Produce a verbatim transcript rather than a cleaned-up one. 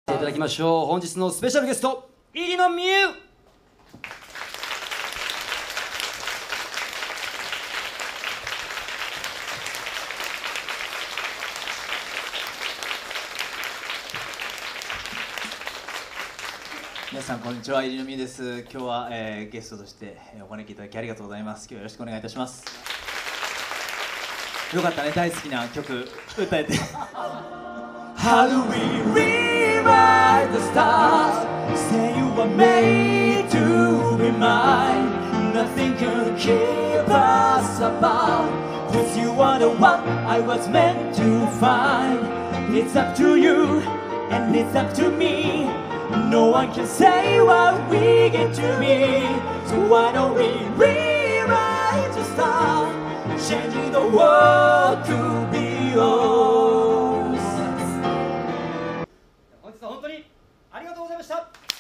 いただきましょう。本日のスペシャルゲスト、入野美優。 皆さんこんにちは、入野美優です。今日は、えー、ゲストとしてお招きいただきありがとうございます。今日はよろしくお願いいたします。よかったね、大好きな曲歌えて。How do we rewrite the stars? Say you were made to be mine. Nothing can keep us apart. 'Cause you are the one I was meant to find. It's up to you and it's up to me. No one can say what we get to be. So why don't we rewrite the stars? Changing the world to be yours. 本日は本当にありがとうございました。